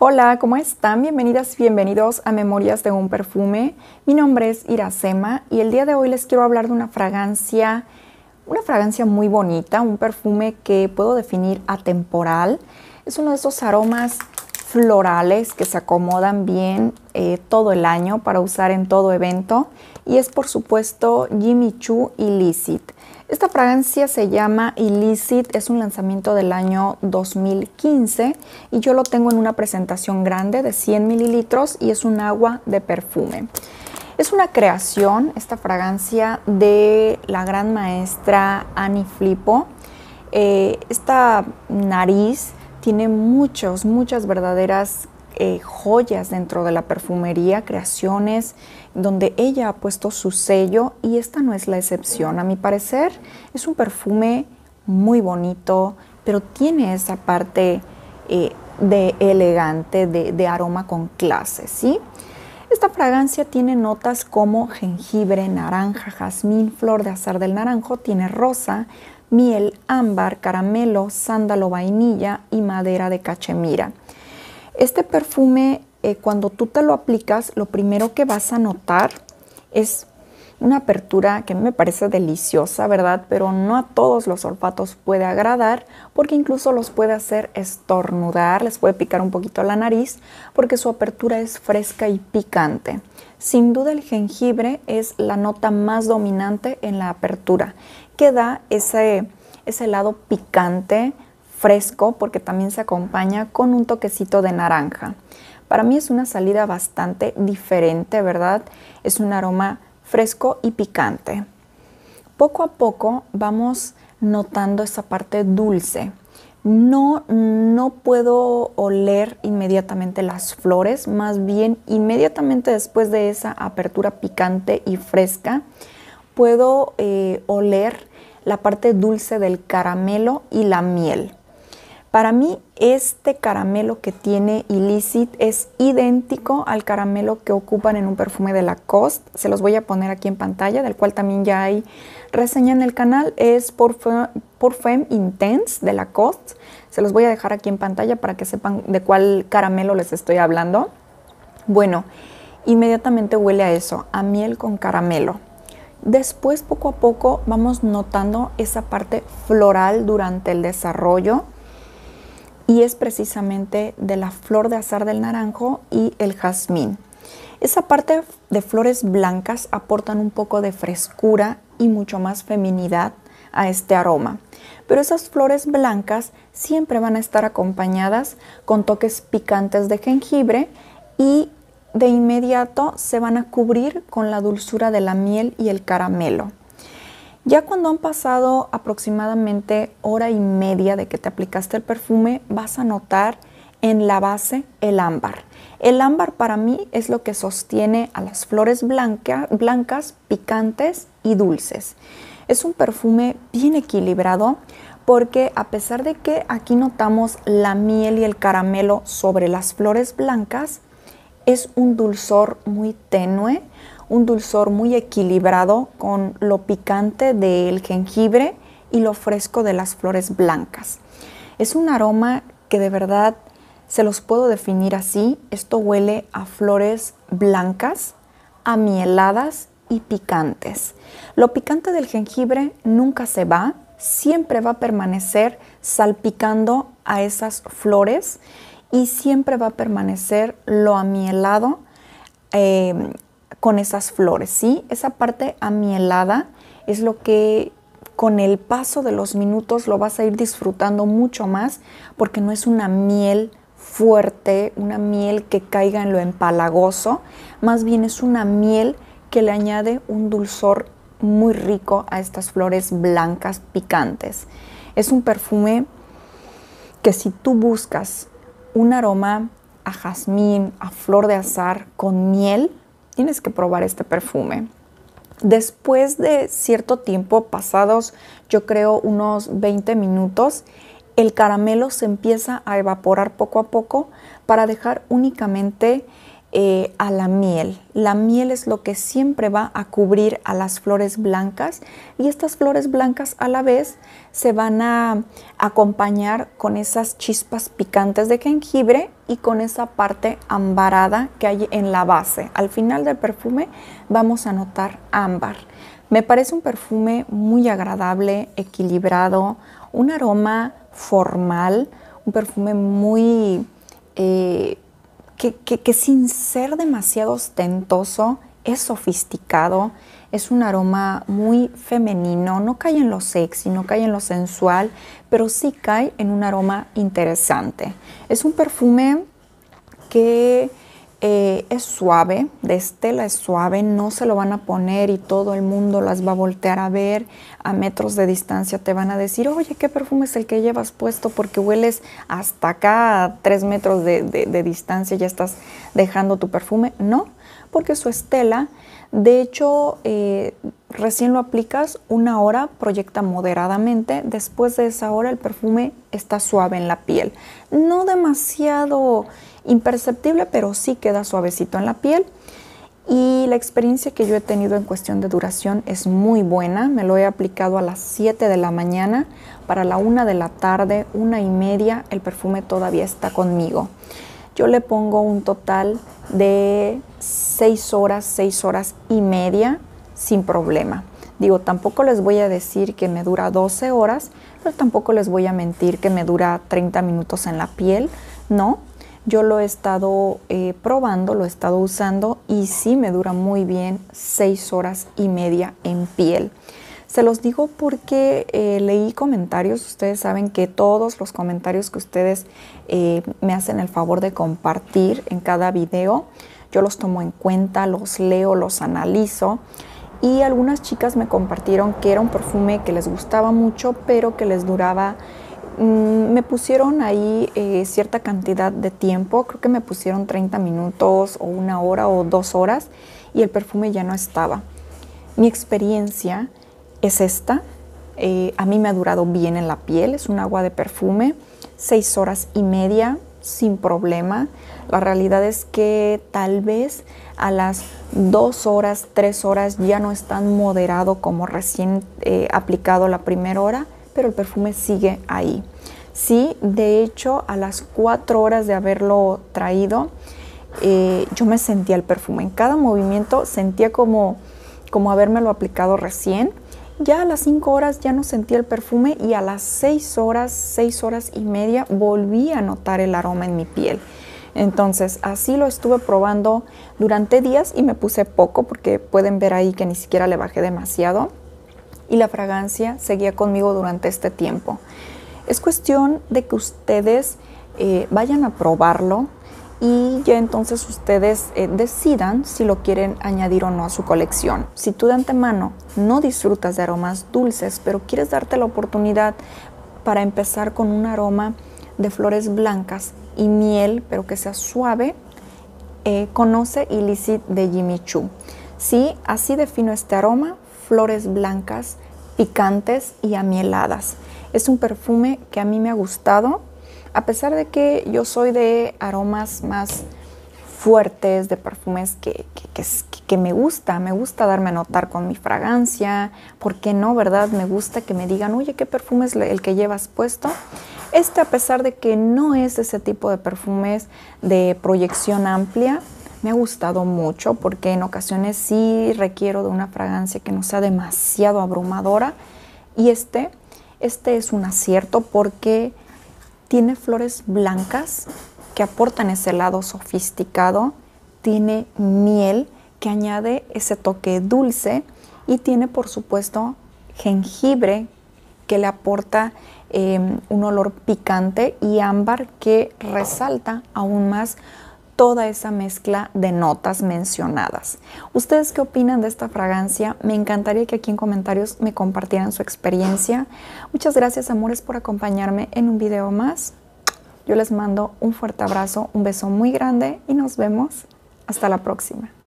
Hola, ¿cómo están? Bienvenidas, bienvenidos a Memorias de un Perfume. Mi nombre es Iracema y el día de hoy les quiero hablar de una fragancia muy bonita, un perfume que puedo definir atemporal. Es uno de esos aromas florales que se acomodan bien todo el año para usar en todo evento y es por supuesto Jimmy Choo Illicit. Esta fragancia se llama Illicit, es un lanzamiento del año 2015 y yo lo tengo en una presentación grande de 100 mililitros y es un agua de perfume. Es una creación, esta fragancia, de la gran maestra Annie Flippo. Esta nariz tiene muchas verdaderas joyas dentro de la perfumería, creaciones donde ella ha puesto su sello y esta no es la excepción. A mi parecer es un perfume muy bonito, pero tiene esa parte de elegante, de aroma con clase, ¿sí? Esta fragancia tiene notas como jengibre, naranja, jazmín, flor de azahar del naranjo, tiene rosa, miel, ámbar, caramelo, sándalo, vainilla y madera de cachemira. Este perfume, cuando tú te lo aplicas, lo primero que vas a notar es una apertura que a mí me parece deliciosa, ¿verdad? Pero no a todos los olfatos puede agradar porque incluso los puede hacer estornudar, les puede picar un poquito la nariz porque su apertura es fresca y picante. Sin duda el jengibre es la nota más dominante en la apertura, que da ese lado picante, fresco, porque también se acompaña con un toquecito de naranja. Para mí es una salida bastante diferente, ¿verdad? Es un aroma fresco y picante. Poco a poco vamos notando esa parte dulce. No puedo oler inmediatamente las flores, más bien inmediatamente después de esa apertura picante y fresca, puedo oler la parte dulce del caramelo y la miel. Para mí este caramelo que tiene Illicit es idéntico al caramelo que ocupan en un perfume de Lacoste. Se los voy a poner aquí en pantalla, del cual también ya hay reseña en el canal. Es Parfum Intense de Lacoste. Se los voy a dejar aquí en pantalla para que sepan de cuál caramelo les estoy hablando. Bueno, inmediatamente huele a eso, a miel con caramelo. Después, poco a poco, vamos notando esa parte floral durante el desarrollo. Y es precisamente de la flor de azahar del naranjo y el jazmín. Esa parte de flores blancas aportan un poco de frescura y mucho más feminidad a este aroma. Pero esas flores blancas siempre van a estar acompañadas con toques picantes de jengibre y de inmediato se van a cubrir con la dulzura de la miel y el caramelo. Ya cuando han pasado aproximadamente hora y media de que te aplicaste el perfume, vas a notar en la base el ámbar. El ámbar para mí es lo que sostiene a las flores blancas, picantes y dulces. Es un perfume bien equilibrado porque a pesar de que aquí notamos la miel y el caramelo sobre las flores blancas, es un dulzor muy tenue, un dulzor muy equilibrado con lo picante del jengibre y lo fresco de las flores blancas. Es un aroma que de verdad se los puedo definir así. Esto huele a flores blancas, amieladas y picantes. Lo picante del jengibre nunca se va, siempre va a permanecer salpicando a esas flores y siempre va a permanecer lo amielado con esas flores, ¿sí? Esa parte amielada es lo que con el paso de los minutos lo vas a ir disfrutando mucho más porque no es una miel fuerte, una miel que caiga en lo empalagoso, más bien es una miel que le añade un dulzor muy rico a estas flores blancas picantes. Es un perfume que si tú buscas un aroma a jazmín, a flor de azahar con miel, tienes que probar este perfume. Después de cierto tiempo, pasados yo creo unos 20 minutos, el caramelo se empieza a evaporar poco a poco para dejar únicamente a la miel. La miel es lo que siempre va a cubrir a las flores blancas y estas flores blancas a la vez se van a acompañar con esas chispas picantes de jengibre y con esa parte ambarada que hay en la base. Al final del perfume vamos a notar ámbar. Me parece un perfume muy agradable, equilibrado, un aroma formal, un perfume muy que sin ser demasiado ostentoso, es sofisticado, es un aroma muy femenino, no cae en lo sexy, no cae en lo sensual, pero sí cae en un aroma interesante. Es un perfume que es suave, de Stella es suave, no se lo van a poner y todo el mundo las va a voltear a ver. A metros de distancia te van a decir, oye, ¿qué perfume es el que llevas puesto? Porque hueles hasta acá a 3 metros de distancia, ya estás dejando tu perfume. No, porque su Stella, de hecho, recién lo aplicas, 1 hora, proyecta moderadamente. Después de esa hora el perfume está suave en la piel. No demasiado imperceptible, pero sí queda suavecito en la piel. Y la experiencia que yo he tenido en cuestión de duración es muy buena. Me lo he aplicado a las 7 de la mañana. Para la 1 de la tarde, 1:30, el perfume todavía está conmigo. Yo le pongo un total de 6 horas, 6 horas y media sin problema. Digo, tampoco les voy a decir que me dura 12 horas, pero tampoco les voy a mentir que me dura 30 minutos en la piel. No, yo lo he estado probando, lo he estado usando y sí me dura muy bien 6 horas y media en piel. Se los digo porque leí comentarios. Ustedes saben que todos los comentarios que ustedes me hacen el favor de compartir en cada video, yo los tomo en cuenta, los leo, los analizo. Y algunas chicas me compartieron que era un perfume que les gustaba mucho, pero que les duraba, me pusieron ahí cierta cantidad de tiempo. Creo que me pusieron 30 minutos o 1 hora o 2 horas y el perfume ya no estaba. Mi experiencia es esta. A mí me ha durado bien en la piel, es un agua de perfume, 6 horas y media sin problema. La realidad es que tal vez a las 2 horas, 3 horas ya no es tan moderado como recién aplicado la primera hora, pero el perfume sigue ahí. Sí, de hecho, a las 4 horas de haberlo traído, yo me sentía el perfume. En cada movimiento sentía como habérmelo aplicado recién. Ya a las 5 horas ya no sentía el perfume y a las 6 horas, 6 horas y media volví a notar el aroma en mi piel. Entonces así lo estuve probando durante días y me puse poco porque pueden ver ahí que ni siquiera le bajé demasiado y la fragancia seguía conmigo durante este tiempo. Es cuestión de que ustedes vayan a probarlo y ya entonces ustedes decidan si lo quieren añadir o no a su colección. Si tú de antemano no disfrutas de aromas dulces, pero quieres darte la oportunidad para empezar con un aroma de flores blancas y miel, pero que sea suave, conoce Illicit de Jimmy Choo. Sí, así defino este aroma: flores blancas, picantes y amieladas. Es un perfume que a mí me ha gustado. A pesar de que yo soy de aromas más fuertes, de perfumes que me gusta darme a notar con mi fragancia. ¿Por qué no, verdad? Me gusta que me digan, oye, ¿qué perfume es el que llevas puesto? A pesar de que no es ese tipo de perfumes de proyección amplia, me ha gustado mucho porque en ocasiones sí requiero de una fragancia que no sea demasiado abrumadora. Y este es un acierto porque tiene flores blancas que aportan ese lado sofisticado, tiene miel que añade ese toque dulce y tiene, por supuesto, jengibre que le aporta un olor picante y ámbar que resalta aún más toda esa mezcla de notas mencionadas. ¿Ustedes qué opinan de esta fragancia? Me encantaría que aquí en comentarios me compartieran su experiencia. Muchas gracias, amores, por acompañarme en un video más. Yo les mando un fuerte abrazo, un beso muy grande y nos vemos hasta la próxima.